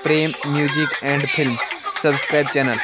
Prem music and film subscribe channel.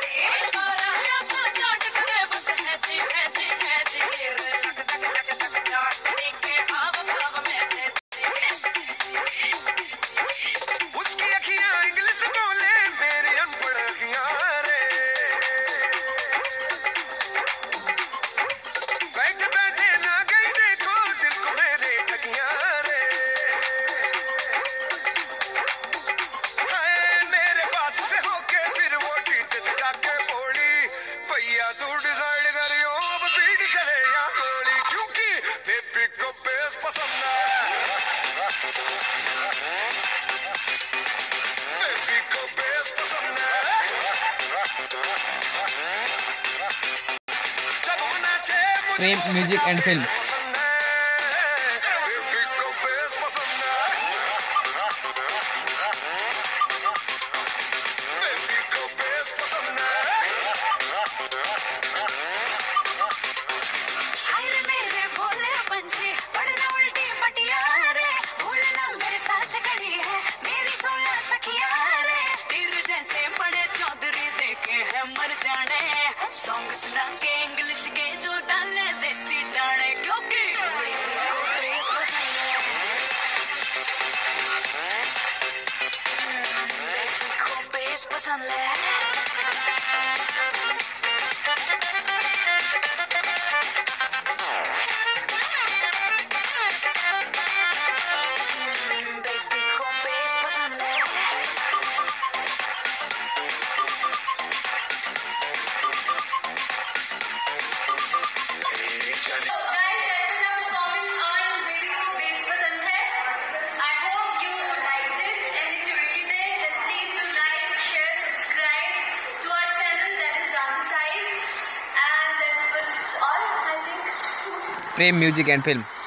Prem music and film. मर जाने song सुना के इंग्लिश के जो डाले देसी डाले क्योंकि बेस पसंद है। Prem music and film.